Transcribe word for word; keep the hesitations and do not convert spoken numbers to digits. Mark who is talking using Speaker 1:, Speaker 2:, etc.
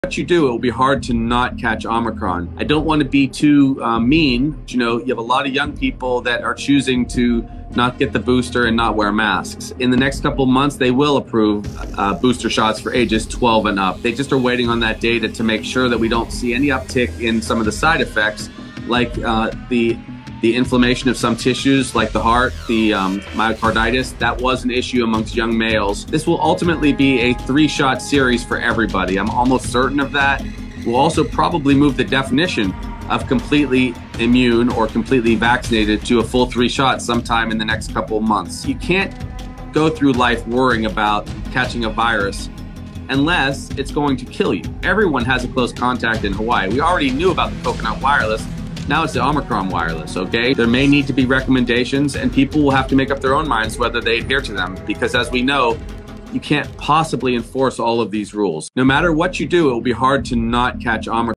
Speaker 1: What you do, it will be hard to not catch Omicron. I don't want to be too uh, mean. You know, you have a lot of young people that are choosing to not get the booster and not wear masks. In the next couple of months, they will approve uh, booster shots for ages twelve and up. They just are waiting on that data to make sure that we don't see any uptick in some of the side effects, like uh, the the inflammation of some tissues like the heart, the um, myocarditis. That was an issue amongst young males. This will ultimately be a three-shot series for everybody. I'm almost certain of that. We'll also probably move the definition of completely immune or completely vaccinated to a full three shots sometime in the next couple of months. You can't go through life worrying about catching a virus unless it's going to kill you. Everyone has a close contact in Hawaii. We already knew about the coconut wireless. Now it's the Omicron wireless, okay? There may need to be recommendations and people will have to make up their own minds whether they adhere to them, because as we know, you can't possibly enforce all of these rules. No matter what you do, it will be hard to not catch Omicron.